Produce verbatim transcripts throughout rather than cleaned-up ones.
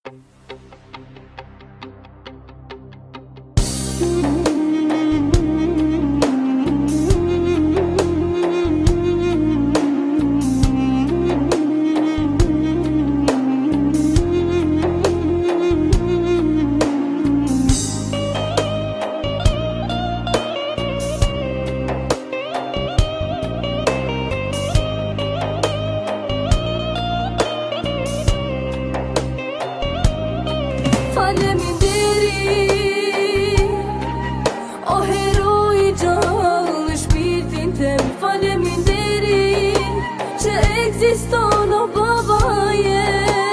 Ekziston o babaje,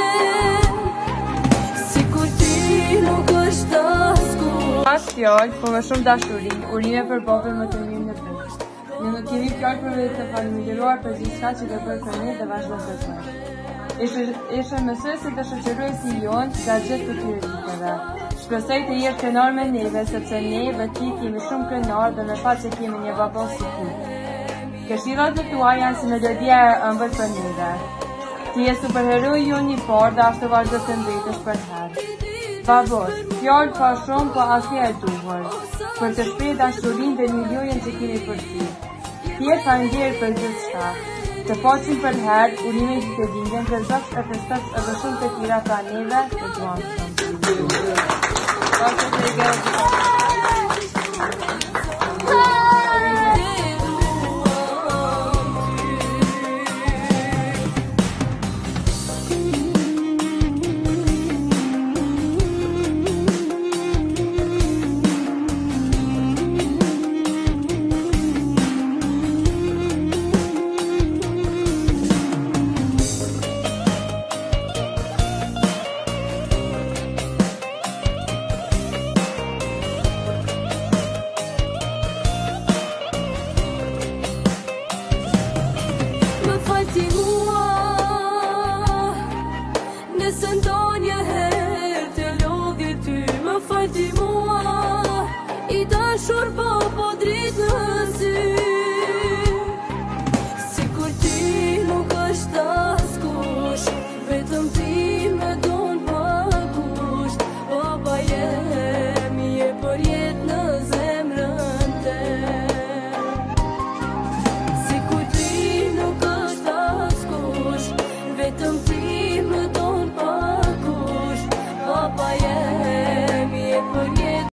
si kur ti nuk është askur. Pas fjallë, po më shumë dashuri, urime për babën më të mirë në botë. Ne nuk kemi fjallë për vetë të falemideruar për gjithçka që ke bërë për ne dhe vazhdon të bësh. Ishe mësuesi dhe shoqëruesi jonë nga gjithë këtyre viteve. Shpresoj të jetë krenar me neve, sepse ne dhe ti kemi shumë krenar dhe me fat që kemi një babo si ti. Këshillat e tua janë si melodia e ëmbël për neve. Ti je superheroi jonë i parë dhe ashtu vazhdo të mbetësh për herë. Babos, fjallë pa shumë, po asnjë e duhur, për të shprehur dashurinë dhe miliojën që kemi për ty. Ti je faleminderit për gjithçka. Të pacim për herë, urime ditëlindjen për zotë e festat edhe shumë të tjera pra neve të duam shumë.